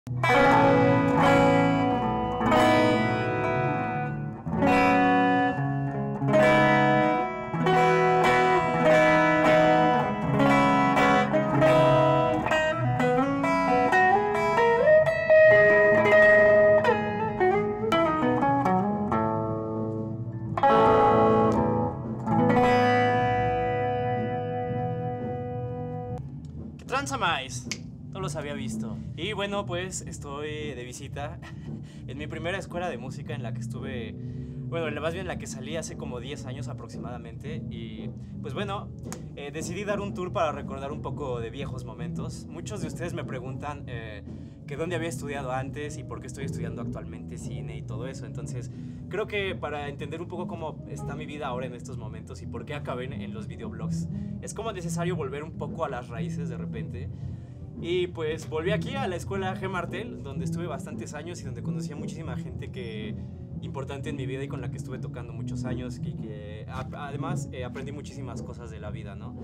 ¿Qué tranza más? No los había visto. Y bueno, pues estoy de visita en mi primera escuela de música en la que estuve, bueno, más bien en la que salí hace como 10 años aproximadamente. Y pues bueno, decidí dar un tour para recordar un poco de viejos momentos. Muchos de ustedes me preguntan que dónde había estudiado antes y por qué estoy estudiando actualmente cine y todo eso. Entonces, creo que para entender un poco cómo está mi vida ahora en estos momentos y por qué acabé en los videoblogs, es como necesario volver un poco a las raíces de repente. Y pues volví aquí a la escuela G. Martel, donde estuve bastantes años y donde conocí a muchísima gente importante en mi vida y con la que estuve tocando muchos años y que además aprendí muchísimas cosas de la vida, ¿no?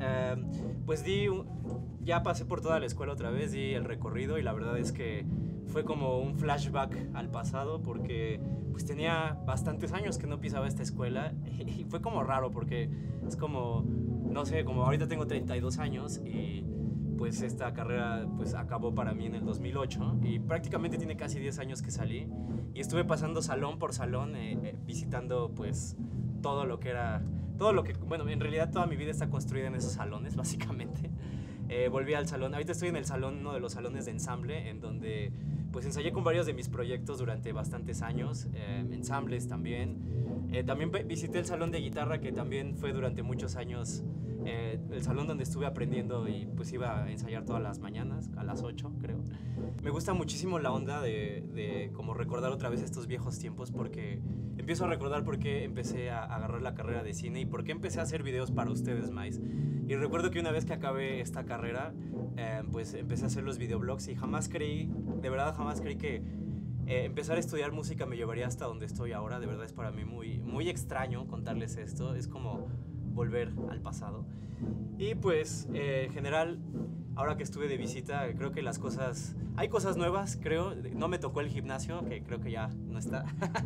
Pues ya pasé por toda la escuela otra vez, di el recorrido y la verdad es que fue como un flashback al pasado porque pues tenía bastantes años que no pisaba esta escuela y fue como raro porque es como, no sé, como ahorita tengo 32 años y pues esta carrera pues acabó para mí en el 2008 y prácticamente tiene casi 10 años que salí y estuve pasando salón por salón visitando pues todo lo que, bueno, en realidad toda mi vida está construida en esos salones básicamente. Volví al salón, ahorita estoy en el salón, uno de los salones de ensamble en donde pues ensayé con varios de mis proyectos durante bastantes años, ensambles también. También visité el salón de guitarra que también fue durante muchos años el salón donde estuve aprendiendo y pues iba a ensayar todas las mañanas, a las 8 creo. Me gusta muchísimo la onda de como recordar otra vez estos viejos tiempos porque empiezo a recordar por qué empecé a agarrar la carrera de cine y por qué empecé a hacer videos para ustedes, más. Y recuerdo que una vez que acabé esta carrera, pues empecé a hacer los videoblogs y jamás creí, de verdad jamás creí que empezar a estudiar música me llevaría hasta donde estoy ahora. De verdad es para mí muy, muy extraño contarles esto, es como volver al pasado. Y pues en general, ahora que estuve de visita, creo que hay cosas nuevas, creo. No me tocó el gimnasio, que creo que ya no está.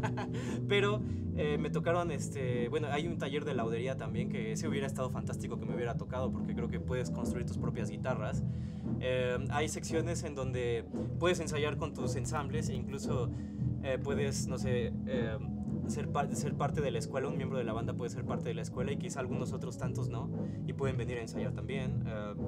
Pero me tocaron, bueno, hay un taller de laudería también, que ese hubiera estado fantástico que me hubiera tocado, porque creo que puedes construir tus propias guitarras. Hay secciones en donde puedes ensayar con tus ensambles e incluso puedes, no sé, ser parte de la escuela. Un miembro de la banda puede ser parte de la escuela y quizá algunos otros tantos no, y pueden venir a ensayar también.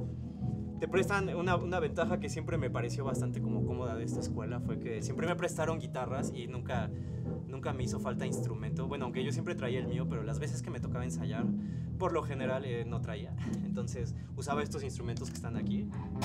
Te prestan una ventaja que siempre me pareció bastante como cómoda de esta escuela, fue que siempre me prestaron guitarras y nunca me hizo falta instrumento. Bueno, aunque yo siempre traía el mío, pero las veces que me tocaba ensayar, por lo general no traía. Entonces usaba estos instrumentos que están aquí,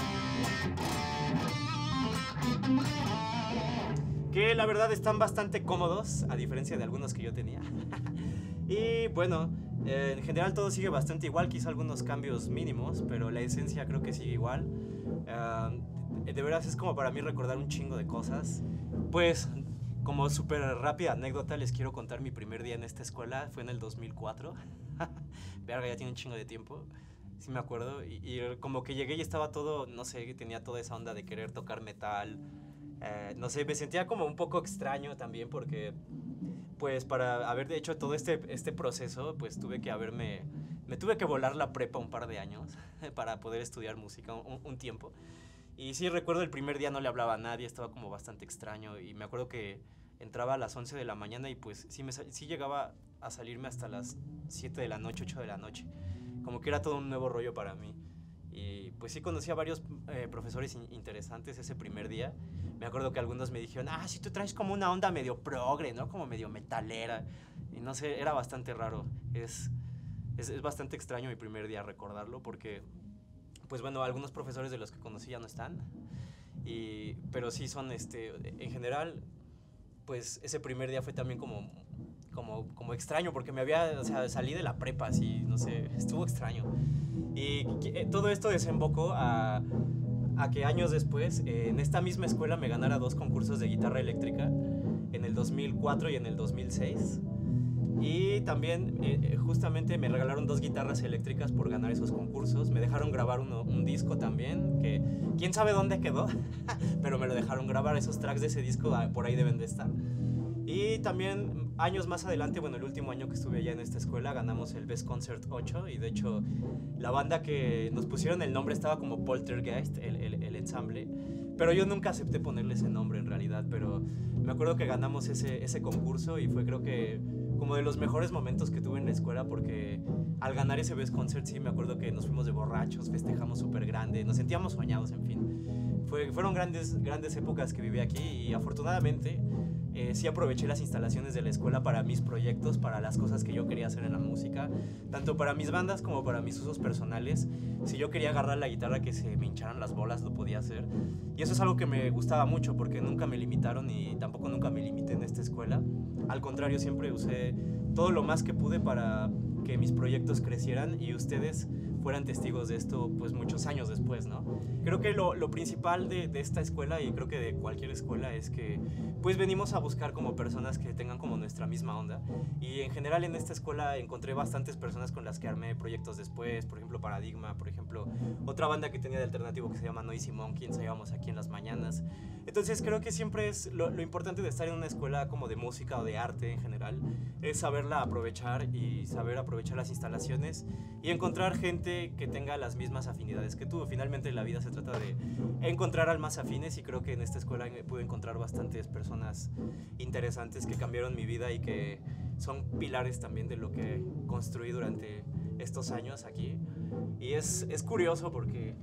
que la verdad están bastante cómodos, a diferencia de algunos que yo tenía. Y bueno, en general todo sigue bastante igual, quizá algunos cambios mínimos, pero la esencia creo que sigue igual. De veras es como para mí recordar un chingo de cosas. Pues como súper rápida anécdota les quiero contar mi primer día en esta escuela, fue en el 2004. Verga, ya tiene un chingo de tiempo. Sí me acuerdo, y como que llegué y estaba todo, no sé, tenía toda esa onda de querer tocar metal. No sé, me sentía como un poco extraño también porque pues para haber hecho todo este proceso pues me tuve que volar la prepa un par de años para poder estudiar música un tiempo. Y sí recuerdo el primer día no le hablaba a nadie, estaba como bastante extraño y me acuerdo que entraba a las 11 de la mañana y pues sí llegaba a salirme hasta las 7 de la noche, 8 de la noche. Como que era todo un nuevo rollo para mí. Y pues sí conocí a varios profesores interesantes ese primer día. Me acuerdo que algunos me dijeron, sí, tú traes como una onda medio progre, ¿no? Como medio metalera. Y no sé, era bastante raro. Es bastante extraño mi primer día recordarlo porque, pues bueno, algunos profesores de los que conocí ya no están. Pero sí son, en general, pues ese primer día fue también como extraño porque salí de la prepa, así, no sé, estuvo extraño. Y todo esto desembocó a que años después, en esta misma escuela me ganara 2 concursos de guitarra eléctrica, en el 2004 y en el 2006. Y también justamente me regalaron 2 guitarras eléctricas por ganar esos concursos. Me dejaron grabar un disco también, que quién sabe dónde quedó, pero me lo dejaron grabar. Esos tracks de ese disco por ahí deben de estar. Y también años más adelante, bueno, el último año que estuve allá en esta escuela, ganamos el Best Concert 8 y de hecho la banda que nos pusieron el nombre estaba como Poltergeist, el ensamble, pero yo nunca acepté ponerle ese nombre en realidad, pero me acuerdo que ganamos ese concurso y fue creo que como de los mejores momentos que tuve en la escuela porque al ganar ese Best Concert sí me acuerdo que nos fuimos de borrachos, festejamos súper grande, nos sentíamos soñados, en fin. Fueron grandes épocas que viví aquí y afortunadamente sí aproveché las instalaciones de la escuela para mis proyectos, para las cosas que yo quería hacer en la música, tanto para mis bandas como para mis usos personales. Si yo quería agarrar la guitarra que se me hincharan las bolas, lo podía hacer. Y eso es algo que me gustaba mucho porque nunca me limitaron y tampoco nunca me limité en esta escuela. Al contrario, siempre usé todo lo más que pude para que mis proyectos crecieran y ustedes fueran testigos de esto pues muchos años después, ¿no? Creo que lo principal de esta escuela y creo que de cualquier escuela es que pues venimos a buscar como personas que tengan como nuestra misma onda y en general en esta escuela encontré bastantes personas con las que armé proyectos después, por ejemplo Paradigma, por ejemplo otra banda que tenía de alternativo que se llama Noisy Monkey, ensayábamos aquí en las mañanas. Entonces creo que siempre es lo importante de estar en una escuela como de música o de arte en general es saberla aprovechar y saber aprovechar las instalaciones y encontrar gente que tenga las mismas afinidades que tú. Finalmente la vida se trata de encontrar almas afines y creo que en esta escuela pude encontrar bastantes personas interesantes que cambiaron mi vida y que son pilares también de lo que construí durante estos años aquí. Y es curioso porque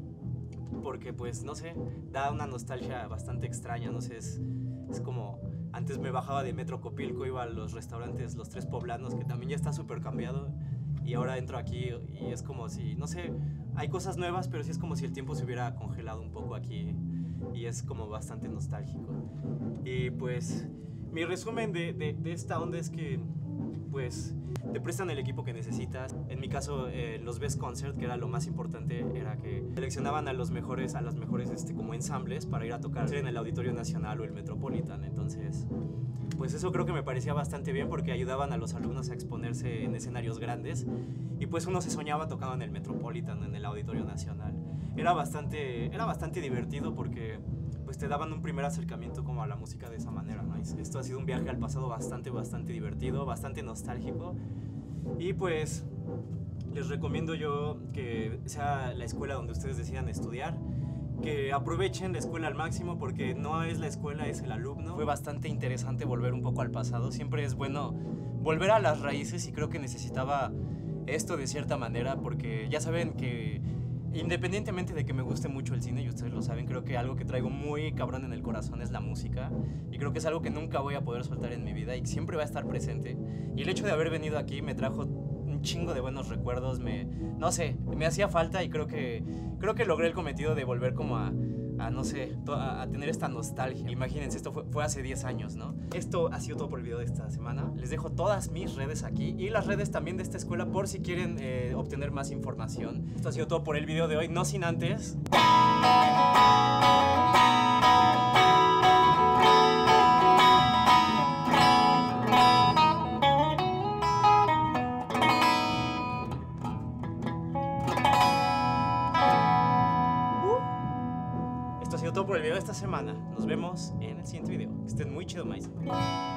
pues no sé, da una nostalgia bastante extraña, no sé, es como antes me bajaba de Metro Copilco, iba a los restaurantes Los Tres Poblanos, que también ya está súper cambiado, y ahora entro aquí y es como si, no sé, hay cosas nuevas, pero sí es como si el tiempo se hubiera congelado un poco aquí y es como bastante nostálgico. Y pues mi resumen de esta onda es que pues te prestan el equipo que necesitas. En mi caso, los Best Concert, que era lo más importante, era que seleccionaban a los mejores como ensambles para ir a tocar en el Auditorio Nacional o el Metropolitan. Entonces, pues eso creo que me parecía bastante bien porque ayudaban a los alumnos a exponerse en escenarios grandes y pues uno se soñaba tocando en el Metropolitan, en el Auditorio Nacional. Era bastante divertido porque pues te daban un primer acercamiento como a la música de esa manera, ¿no? Esto ha sido un viaje al pasado bastante divertido, bastante nostálgico y pues les recomiendo yo que sea la escuela donde ustedes decidan estudiar, que aprovechen la escuela al máximo porque no es la escuela, es el alumno. Fue bastante interesante volver un poco al pasado, siempre es bueno volver a las raíces y creo que necesitaba esto de cierta manera porque ya saben que independientemente de que me guste mucho el cine, y ustedes lo saben, creo que algo que traigo muy cabrón en el corazón es la música y creo que es algo que nunca voy a poder soltar en mi vida y siempre va a estar presente y el hecho de haber venido aquí me trajo un chingo de buenos recuerdos, no sé, me hacía falta y creo que logré el cometido de volver como a no sé, a tener esta nostalgia. Imagínense, esto fue hace 10 años, ¿no? Esto ha sido todo por el video de esta semana. Les dejo todas mis redes aquí y las redes también de esta escuela por si quieren obtener más información. Esto ha sido todo por el video de hoy, no sin antes... Esto ha sido todo por el video de esta semana. Nos vemos en el siguiente video. Que estén muy chido, maíz.